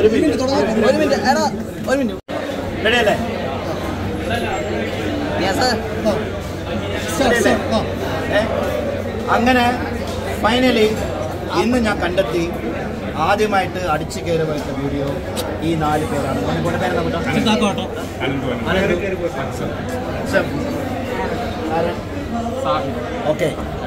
റെഡിയല്ലേ? അങ്ങനെ ഫൈനലി ഇന്ന് ഞാൻ കണ്ടെത്തി ആദ്യമായിട്ട് അടിച്ചു കയറുമായിട്ട് വീഡിയോ ഈ 4 പേരാണ്. ഓക്കെ,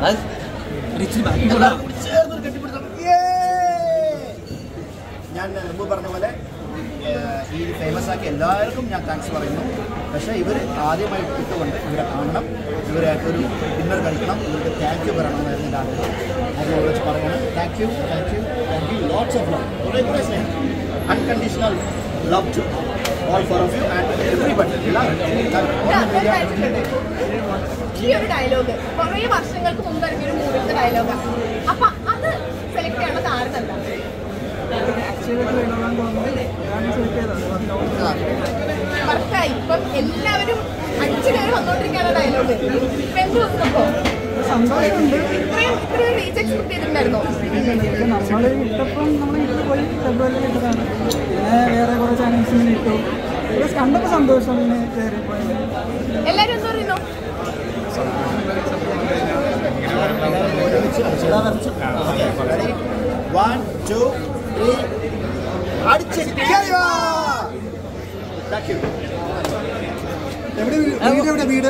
ഞാൻ മുമ്പ് പറഞ്ഞ പോലെ ഈ ഫേമസ് ആക്കി എല്ലാവർക്കും ഞാൻ താങ്ക്സ് പറയുന്നു. പക്ഷേ ഇവർ ആദ്യമായിട്ട് ഇട്ടുകൊണ്ട് ഇവരെ കാണണം, ഇവരായിട്ടൊരു ഡിന്നർ കഴിക്കണം, ഇവർക്ക് താങ്ക് യു പറയണമെന്നായിരുന്നു എൻ്റെ ആഗ്രഹം. അതിനെ വെച്ച് പറയണം. Thank you, thank you, thank you. Lots of love, കുറേ സ്നേഹം, unconditional love to all four of you and everybody. ഈ ഒരു ഡയലോഗ് കുറേ വർഷങ്ങൾക്ക് മുമ്പ് ഇറങ്ങിയ ഒരു മൂവിയുടെ ഡയലോഗാണ്. അപ്പൊ അത് സെലക്ട് ചെയ്യാനുള്ള കാരണം എന്താ? വർക്കായി ഇപ്പം എല്ലാവരും 5 പേര് വന്നോണ്ടിരിക്കാനുള്ള ഡയലോഗ് ഇപ്പൊ എന്ത് വന്നപ്പോ സന്തോഷമുണ്ട്. ഇത്രയും റീച്ച് എക്സ്പെക്ട് ചെയ്തിട്ടുണ്ടായിരുന്നോ? നമ്മൾ ഇട്ടപ്പം നമ്മൾ ഇട്ട് പോയി ഫെബ്രുവരിയിൽ ഇട്ടതാണ്. പിന്നെ വേറെ കുറേ ചാനൽസിന് ഇട്ടു. കണ്ടപ്പോൾ സന്തോഷം. പിന്നെ കയറി പോയത് എല്ലാവരും എന്ത് പറയുന്നു? One, two, three. വീട്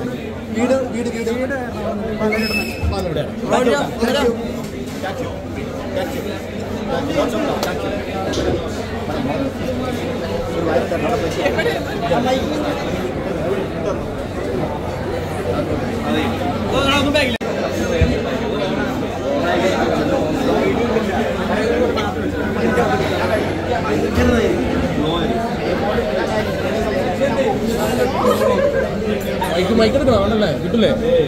മൈക്കെടുക്കണല്ലേ? കിട്ടില്ലേ?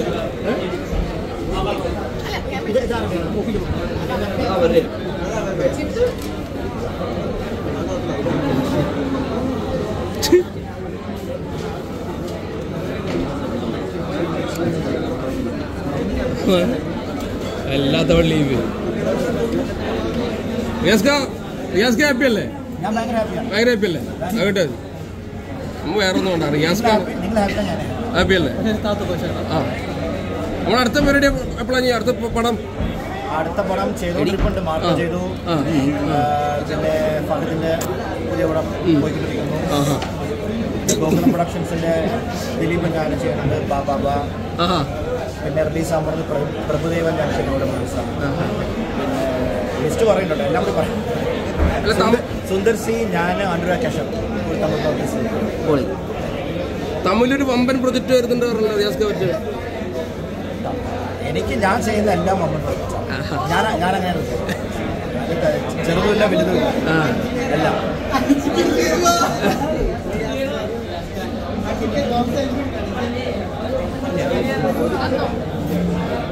അല്ലാത്ത ലീവ്. റിയാസ് ഹാപ്പി അല്ലേ? ഭയങ്കര ഹാപ്പി അല്ലേ? ആകട്ടെ, നമ്മൾ വേറെ ഒന്നും കൊണ്ടാ. റിയാസ് ഹാപ്പി അല്ലേ? ആ, നമ്മൾ അടുത്ത പരിപാടി എപ്പോഴാണ്? അടുത്ത പടം ചെയ്തുകൊണ്ടിരിപ്പുണ്ട്. മാർക്കോ ചെയ്തു, പിന്നെ ഫഹദിന്റെ പുതിയ പടം പോയിക്കൊണ്ടിരിക്കുന്നു. ഗോകുലം പ്രൊഡക്ഷൻസിന്റെ ദിലീപിന്റെ ആണ് ചെയ്യുന്നുണ്ട്, ബാബാബ. പിന്നെ റിലീസാകുമ്പോൾ പ്രഭുദേവന്റെ അച്ഛനോട് റിലീസാണ്. പിന്നെ ലിസ്റ്റ് പറയുന്നുണ്ട്, എല്ലാം കൂടി പറയും. സുന്ദർ സി, ഞാൻ, അനുരാഗ് കശ്യപ്, ഒരു തമിഴ് തമിഴൊരു വമ്പൻ പ്രൊജക്ട് വരുന്നുണ്ട് പറഞ്ഞല്ലോ റിയാസ്ക്ക് പറ്റി. എനിക്ക് ഞാൻ ചെയ്യുന്ന എല്ലാം ഞാനങ്ങനെ ചെറുതുമില്ല വലുതുമില്ല എല്ലാം.